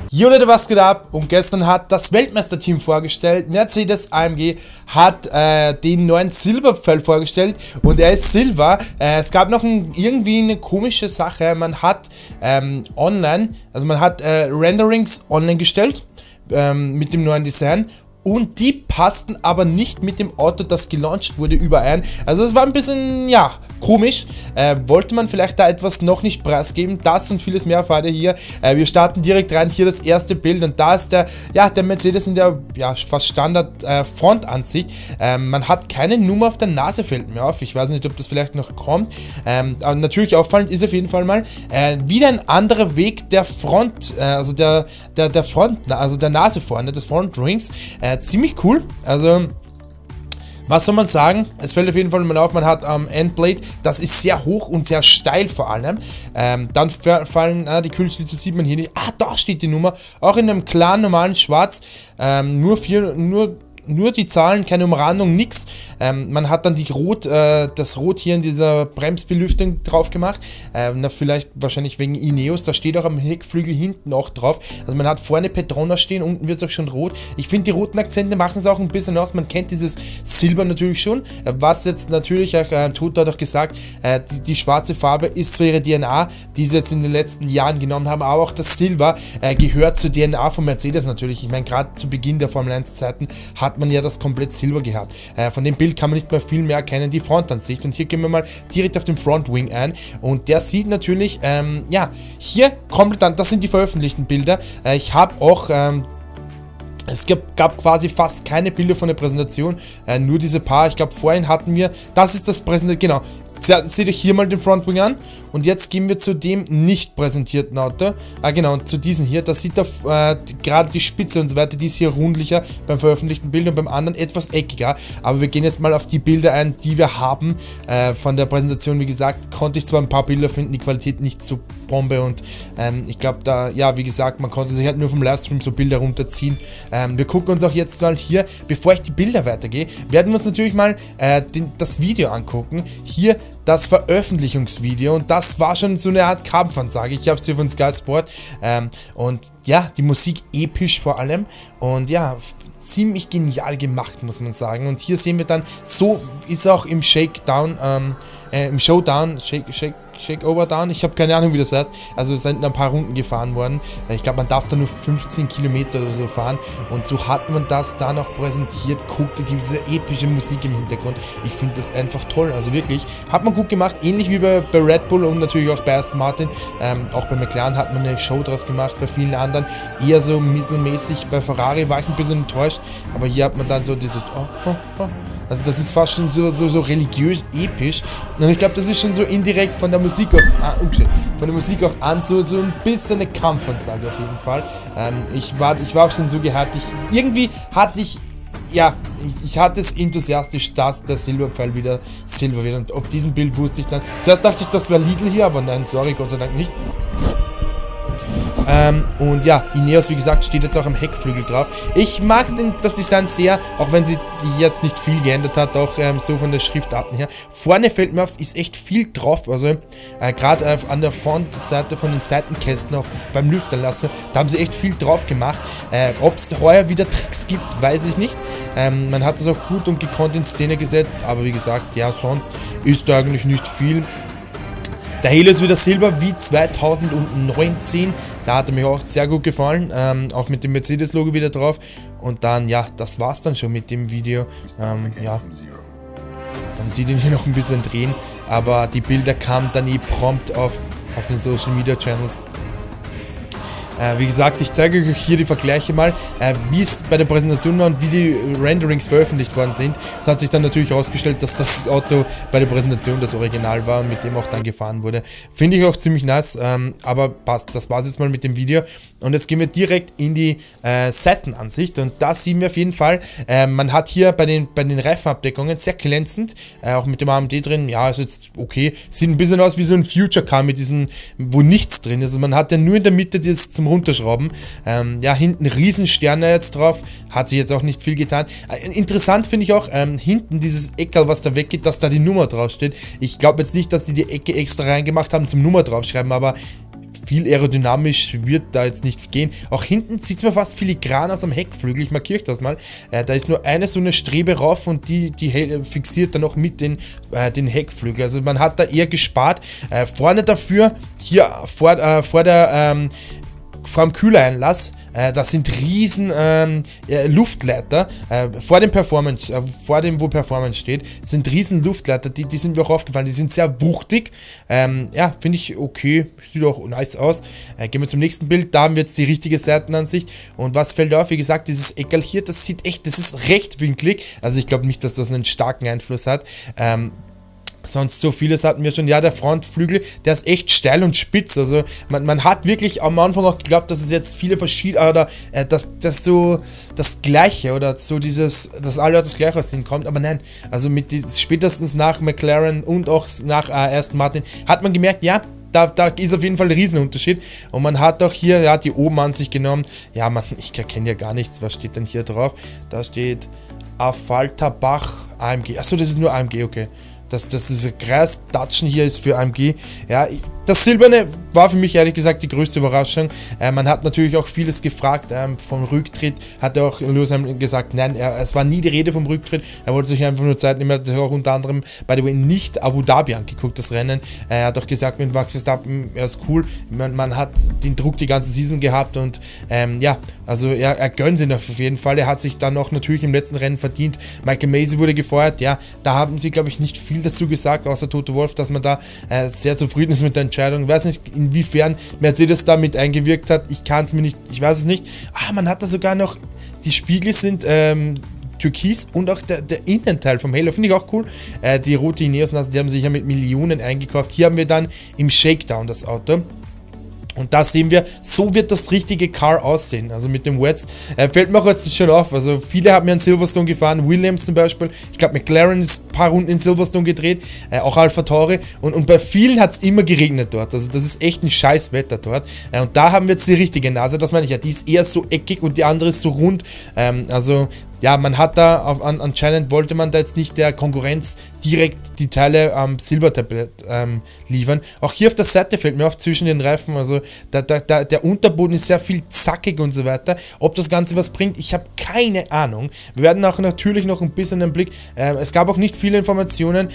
Jo Leute, was geht ab? Und gestern hat das Weltmeisterteam vorgestellt. Mercedes AMG hat den neuen Silberpfeil vorgestellt und er ist Silber. Es gab noch irgendwie eine komische Sache. Man hat online, also man hat Renderings online gestellt mit dem neuen Design. Und die passten aber nicht mit dem Auto, das gelauncht wurde, überein. Also das war ein bisschen, ja, komisch. Wollte man vielleicht da etwas noch nicht preisgeben? Das und vieles mehr erfahrt ihr hier. Wir starten direkt rein. Hier das erste Bild und da ist der Mercedes in der, ja, fast Standard Frontansicht. Man hat keine Nummer auf der Nase, fällt mir auf. Ich weiß nicht, ob das vielleicht noch kommt. Aber natürlich auffallend ist auf jeden Fall mal wieder ein anderer Weg der Front, also der Front, also der Nase vorne, des Front Rings. Ziemlich cool, also was soll man sagen, es fällt auf jeden Fall mal auf, man hat am Endplate, das ist sehr hoch und sehr steil vor allem, dann fallen die Kühlschlitze, sieht man hier nicht, da steht die Nummer, auch in einem klaren normalen Schwarz, nur die Zahlen, keine Umrandung, nix. Man hat dann das Rot hier in dieser Bremsbelüftung drauf gemacht. Vielleicht wahrscheinlich wegen Ineos. Da steht auch am Heckflügel hinten auch drauf. Also man hat vorne Petronas stehen, unten wird es auch schon rot. Ich finde, die roten Akzente machen es auch ein bisschen aus. Man kennt dieses Silber natürlich schon. Was jetzt natürlich auch, Toto hat auch gesagt, die schwarze Farbe ist zwar ihre DNA, die sie jetzt in den letzten Jahren genommen haben, aber auch das Silber gehört zur DNA von Mercedes natürlich. Ich meine, gerade zu Beginn der Formel 1 Zeiten hat man ja das komplett Silber gehabt. Von dem Bild kann man nicht mehr viel mehr erkennen, die Frontansicht. Und hier gehen wir mal direkt auf den Front Wing ein. Und der sieht natürlich, ja, hier kommt dann, das sind die veröffentlichten Bilder. Ich habe auch, es gab quasi fast keine Bilder von der Präsentation, nur diese paar. Ich glaube, vorhin hatten wir, das ist das genau. Seht euch hier mal den Frontwing an und jetzt gehen wir zu dem nicht präsentierten Auto. Genau, und zu diesem hier, da sieht er gerade die Spitze und so weiter, die ist hier rundlicher beim veröffentlichten Bild und beim anderen etwas eckiger. Aber wir gehen jetzt mal auf die Bilder ein, die wir haben von der Präsentation. Wie gesagt, konnte ich zwar ein paar Bilder finden, die Qualität nicht so Bombe und ich glaube da, ja, wie gesagt, man konnte sich halt nur vom Livestream so Bilder runterziehen. Wir gucken uns auch jetzt mal hier, bevor ich die Bilder weitergehe, werden wir uns natürlich mal das Video angucken. Hier das Veröffentlichungsvideo und das war schon so eine Art Kampfansage. Ich habe es hier von Sky Sport und ja, die Musik episch vor allem und ja, ziemlich genial gemacht, muss man sagen. Und hier sehen wir dann, so ist auch im Shakedown, im Showdown, Shakeover Down, ich habe keine Ahnung, wie das heißt. Also es sind ein paar Runden gefahren worden. Ich glaube, man darf da nur 15 Kilometer oder so fahren. Und so hat man das da noch präsentiert. Guckte diese epische Musik im Hintergrund. Ich finde das einfach toll. Also wirklich, hat man gut gemacht. Ähnlich wie bei Red Bull und natürlich auch bei Aston Martin. Auch bei McLaren hat man eine Show draus gemacht. Bei vielen anderen eher so mittelmäßig. Bei Ferrari war ich ein bisschen enttäuscht. Aber hier hat man dann so dieses Also das ist fast schon so religiös episch. Und ich glaube, das ist schon so indirekt von der Musik auch an, so ein bisschen eine Kampfansage auf jeden Fall. Ich war auch schon so gehypt. Irgendwie hatte ich, ja, ich hatte es enthusiastisch, dass der Silberpfeil wieder Silber wird. Und ob diesen Bild wusste ich dann. Zuerst dachte ich, das wäre Lidl hier, aber nein, sorry, Gott sei Dank nicht. Und ja, Ineos, wie gesagt, steht jetzt auch am Heckflügel drauf. Ich mag das Design sehr, auch wenn sie jetzt nicht viel geändert hat, auch so von der Schriftarten her. Vorne fällt mir auf, ist echt viel drauf, also gerade an der Frontseite von den Seitenkästen, auch beim Lüfterlassen, da haben sie echt viel drauf gemacht. Ob es heuer wieder Tricks gibt, weiß ich nicht. Man hat es auch gut und gekonnt in Szene gesetzt, aber wie gesagt, ja, sonst ist da eigentlich nicht viel. Der Halo ist wieder Silber wie 2019, da hat er mir auch sehr gut gefallen, auch mit dem Mercedes-Logo wieder drauf. Und dann, ja, das war's dann schon mit dem Video. Ja, man sieht ihn hier noch ein bisschen drehen, aber die Bilder kamen dann prompt auf den Social Media Channels. Wie gesagt, ich zeige euch hier die Vergleiche mal, wie es bei der Präsentation war und wie die Renderings veröffentlicht worden sind. Es hat sich dann natürlich herausgestellt, dass das Auto bei der Präsentation das Original war und mit dem auch dann gefahren wurde. Finde ich auch ziemlich nice, aber passt. Das war es jetzt mal mit dem Video. Und jetzt gehen wir direkt in die Seitenansicht und da sehen wir auf jeden Fall, man hat hier bei den Reifenabdeckungen sehr glänzend, auch mit dem AMD drin, ja, ist jetzt okay, sieht ein bisschen aus wie so ein Future Car mit diesen, wo nichts drin ist. Also man hat ja nur in der Mitte das zum Runterschrauben, ja, hinten Riesensterne jetzt drauf, hat sich jetzt auch nicht viel getan. Interessant finde ich auch, hinten dieses Eckerl, was da weggeht, dass da die Nummer draufsteht. Ich glaube jetzt nicht, dass die Ecke extra reingemacht haben zum Nummer draufschreiben, aber viel aerodynamisch wird da jetzt nicht gehen. Auch hinten sieht es mir fast filigran aus am Heckflügel. Ich markiere euch das mal. Da ist nur eine so eine Strebe rauf und die fixiert dann auch mit den Heckflügel. Also man hat da eher gespart. Vorne dafür, hier vor dem Kühlereinlass, das sind riesen Luftleiter, vor dem wo Performance steht, sind riesen Luftleiter, die sind mir auch aufgefallen, die sind sehr wuchtig, ja, finde ich okay, sieht auch nice aus. Gehen wir zum nächsten Bild, da haben wir jetzt die richtige Seitenansicht und was fällt auf, wie gesagt, dieses Eckerl hier, das ist rechtwinklig, also ich glaube nicht, dass das einen starken Einfluss hat. Sonst so vieles hatten wir schon. Ja, der Frontflügel, der ist echt steil und spitz. Also man hat wirklich am Anfang auch geglaubt, dass es jetzt viele verschiedene, oder dass so das Gleiche oder so dass alle das Gleiche aussehen kommt. Aber nein, also spätestens nach McLaren und auch nach Aston Martin hat man gemerkt, ja, da ist auf jeden Fall ein Riesenunterschied. Und man hat auch hier, ja, die oben an sich genommen. Ja, ich erkenne ja gar nichts. Was steht denn hier drauf? Da steht Affalterbach AMG. Achso, das ist nur AMG, okay. Dass dieser Kreis-Datschen hier ist für AMG. Ja, das Silberne war für mich ehrlich gesagt die größte Überraschung. Man hat natürlich auch vieles gefragt. Vom Rücktritt hat auch Lewis Hamilton gesagt, nein, es war nie die Rede vom Rücktritt. Er wollte sich einfach nur Zeit nehmen. Er hat auch unter anderem, by the way, nicht Abu Dhabi angeguckt, das Rennen. Er hat auch gesagt, mit Max Verstappen, er ist cool. Man hat den Druck die ganze Season gehabt und ja, also er gönnt ihn auf jeden Fall. Er hat sich dann auch natürlich im letzten Rennen verdient. Michael Masi wurde gefeuert. Ja, da haben sie, glaube ich, nicht viel dazu gesagt, außer Toto Wolff, dass man da sehr zufrieden ist mit der Entscheidung. Ich weiß nicht, inwiefern Mercedes da mit eingewirkt hat. Ich weiß es nicht. Man hat da sogar noch, die Spiegel sind türkis und auch der Innenteil vom Halo, finde ich auch cool. Die rote Ineos-Nase, die haben sich ja mit Millionen eingekauft. Hier haben wir dann im Shakedown das Auto. Und da sehen wir, so wird das richtige Car aussehen, also mit dem Wets. Fällt mir auch jetzt schon auf, also viele haben ja in Silverstone gefahren, Williams zum Beispiel, ich glaube McLaren ist ein paar Runden in Silverstone gedreht, auch AlphaTauri und bei vielen hat es immer geregnet dort, also das ist echt ein scheiß Wetter dort. Und da haben wir jetzt die richtige Nase, das meine ich ja, die ist eher so eckig und die andere ist so rund, also ja, man hat da, anscheinend wollte man da jetzt nicht der Konkurrenz direkt die Teile am Silbertablett liefern. Auch hier auf der Seite fällt mir auf, zwischen den Reifen, also der Unterboden ist sehr viel zackig und so weiter. Ob das Ganze was bringt, ich habe keine Ahnung. Wir werden auch natürlich noch ein bisschen einen Blick, es gab auch nicht viele Informationen,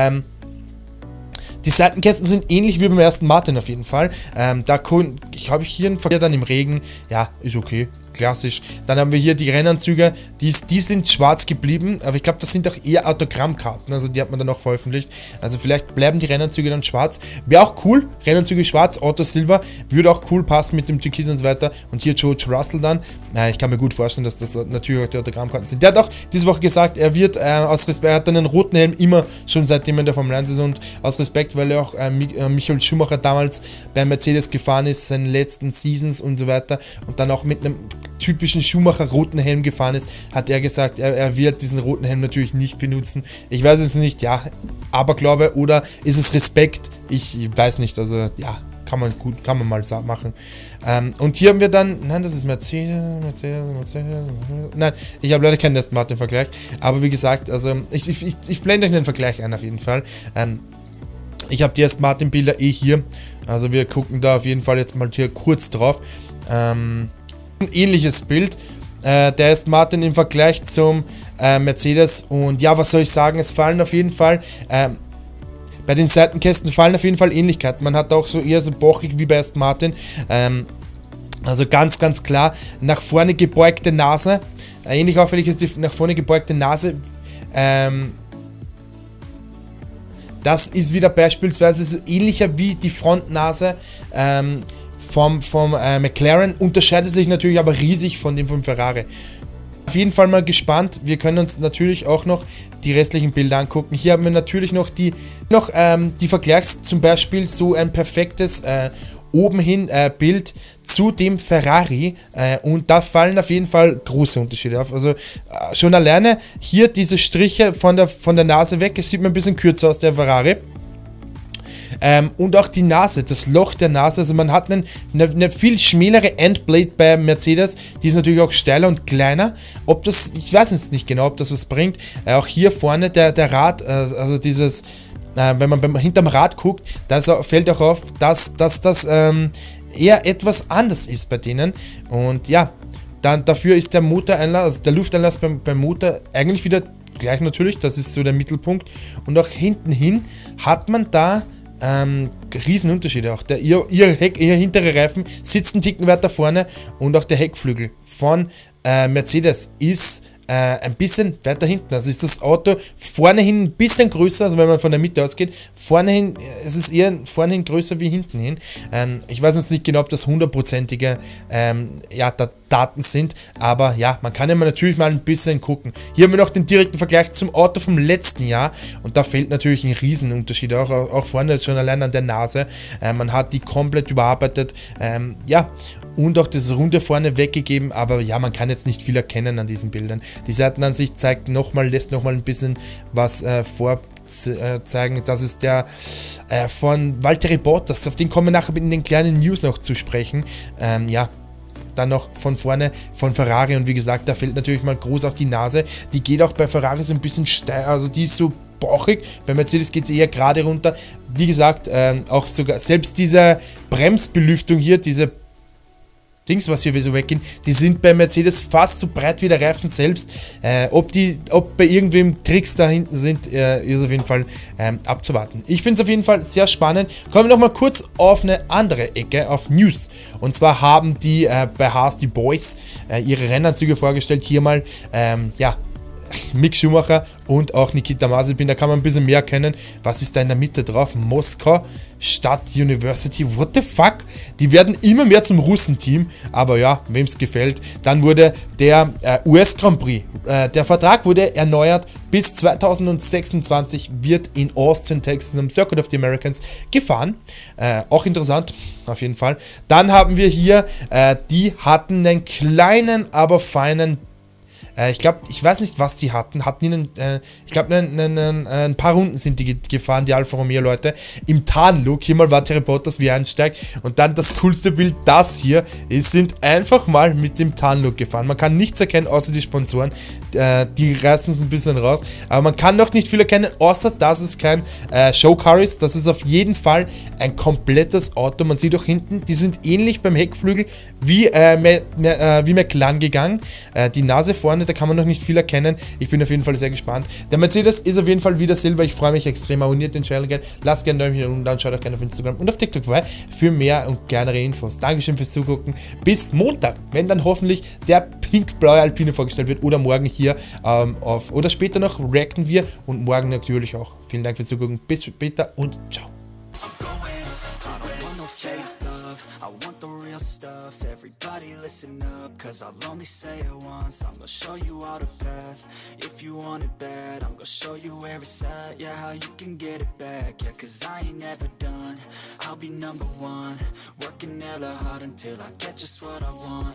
die Seitenkästen sind ähnlich wie beim ersten Martin auf jeden Fall. Ich habe hier einen Verkehr dann im Regen. Ja, ist okay. Klassisch. Dann haben wir hier die Rennanzüge. Die sind schwarz geblieben. Aber ich glaube, das sind auch eher Autogrammkarten. Also die hat man dann auch veröffentlicht. Also vielleicht bleiben die Rennanzüge dann schwarz. Wäre auch cool. Rennanzüge schwarz, Auto Silber. Würde auch cool passen mit dem Türkis und so weiter. Und hier George Russell dann. Ich kann mir gut vorstellen, dass das natürlich auch die Autogrammkarten sind. Der hat auch diese Woche gesagt, er wird aus Respekt, er hat einen roten Helm immer schon seitdem in der Formel 1 ist und aus Respekt, weil er auch Michael Schumacher damals bei Mercedes gefahren ist, seinen letzten Seasons und so weiter und dann auch mit einem typischen Schumacher roten Helm gefahren ist, hat er gesagt, er wird diesen roten Helm natürlich nicht benutzen. Ich weiß jetzt nicht, ja, Aberglaube oder ist es Respekt? Ich weiß nicht, also ja, kann man mal machen. Und hier haben wir dann, nein, das ist Mercedes. Nein, ich habe leider keinen Aston Martin Vergleich, aber wie gesagt, also ich blende euch den Vergleich ein auf jeden Fall. Ich habe die Aston Martin Bilder hier, also wir gucken da auf jeden Fall jetzt mal hier kurz drauf. Ein ähnliches Bild, der Aston Martin im Vergleich zum Mercedes und ja, was soll ich sagen, es fallen auf jeden Fall bei den Seitenkästen fallen auf jeden Fall Ähnlichkeiten. Man hat auch so eher so bochig wie bei Aston Martin. Also ganz, ganz klar nach vorne gebeugte Nase. Ähnlich auffällig ist die nach vorne gebeugte Nase. Das ist wieder beispielsweise so ähnlicher wie die Frontnase vom McLaren. Unterscheidet sich natürlich aber riesig von dem vom Ferrari. Auf jeden Fall mal gespannt. Wir können uns natürlich auch noch die restlichen Bilder angucken. Hier haben wir natürlich noch die Vergleichs, zum Beispiel so ein perfektes oben hin Bild zu dem Ferrari und da fallen auf jeden Fall große Unterschiede auf. Also schon alleine hier diese Striche von der Nase weg, es sieht mir ein bisschen kürzer aus, der Ferrari. Und auch die Nase, das Loch der Nase, also man hat eine viel schmälere Endblade bei Mercedes, die ist natürlich auch steiler und kleiner. Ich weiß jetzt nicht genau, ob das was bringt. Auch hier vorne der Rad, also dieses, wenn man hinterm Rad guckt, da fällt auch auf, dass das eher etwas anders ist bei denen. Und ja, dann dafür ist der Motoreinlass, also der Lufteinlass beim Motor eigentlich wieder gleich natürlich, das ist so der Mittelpunkt. Und auch hinten hin hat man da Riesenunterschiede auch. Ihr hintere Reifen sitzt einen Ticken weiter vorne und auch der Heckflügel von Mercedes ist ein bisschen weiter hinten. Also ist das Auto vorne hin ein bisschen größer, also wenn man von der Mitte ausgeht, vorne hin, es ist eher vorne hin größer wie hinten hin. Ich weiß jetzt nicht genau, ob das hundertprozentige Daten sind, aber ja, man kann ja natürlich mal ein bisschen gucken. Hier haben wir noch den direkten Vergleich zum Auto vom letzten Jahr und da fehlt natürlich ein Riesenunterschied, auch vorne schon allein an der Nase. Man hat die komplett überarbeitet, und auch das Runde vorne weggegeben, aber ja, man kann jetzt nicht viel erkennen an diesen Bildern. Die Seitenansicht lässt nochmal ein bisschen was vorzeigen. Das ist der von Valtteri Bottas, auf den kommen wir nachher mit in den kleinen News noch zu sprechen. Dann noch von vorne von Ferrari und wie gesagt, da fällt natürlich mal groß auf die Nase. Die geht auch bei Ferrari so ein bisschen steil, also die ist so bauchig. Bei Mercedes geht sie eher gerade runter. Wie gesagt, auch sogar selbst diese Bremsbelüftung hier, diese Dings, was hier so weggehen, die sind bei Mercedes fast so breit wie der Reifen selbst. Ob bei irgendwem Tricks da hinten sind, ist auf jeden Fall abzuwarten. Ich finde es auf jeden Fall sehr spannend. Kommen wir noch mal kurz auf eine andere Ecke, auf News. Und zwar haben die bei Haas, die Boys, ihre Rennanzüge vorgestellt. Hier mal, Mick Schumacher und auch Nikita Mazepin, da kann man ein bisschen mehr erkennen. Was ist da in der Mitte drauf? Moskau Stadt University, what the fuck? Die werden immer mehr zum Russenteam, aber ja, wem es gefällt. Dann wurde der US Grand Prix, der Vertrag wurde erneuert bis 2026, wird in Austin, Texas, am Circuit of the Americans gefahren. Auch interessant, auf jeden Fall. Dann haben wir hier, die hatten einen kleinen, aber feinen ich weiß nicht, was die hatten. Ich glaube, ein paar Runden sind die gefahren, die Alfa Romeo Leute. Im Tarnlook. Hier mal Valtteri Bottas, wie er einsteigt. Und dann das coolste Bild, das hier. Die sind einfach mal mit dem Tarnlook gefahren. Man kann nichts erkennen, außer die Sponsoren. Die reißen es ein bisschen raus. Aber man kann noch nicht viel erkennen, außer dass es kein Showcar ist. Das ist auf jeden Fall ein komplettes Auto. Man sieht auch hinten, die sind ähnlich beim Heckflügel wie McLaren gegangen. Die Nase vorne, da kann man noch nicht viel erkennen. Ich bin auf jeden Fall sehr gespannt. Der Mercedes ist auf jeden Fall wieder Silber. Ich freue mich extrem. Abonniert den Channel gerne. Lasst gerne ein Däumchen unten, dann schaut auch gerne auf Instagram und auf TikTok vorbei für mehr und kleinere Infos. Dankeschön fürs Zugucken. Bis Montag, wenn dann hoffentlich der pink-blaue Alpine vorgestellt wird oder morgen hier oder später noch reacten wir und morgen natürlich auch. Vielen Dank fürs Zugucken. Bis später und ciao. I want the real stuff, everybody listen up, cause I'll only say it once, I'm gonna show you all the path, if you want it bad, I'm gonna show you where it's at, yeah, how you can get it back, yeah, cause I ain't never done, I'll be number one, working hella hard until I get just what I want.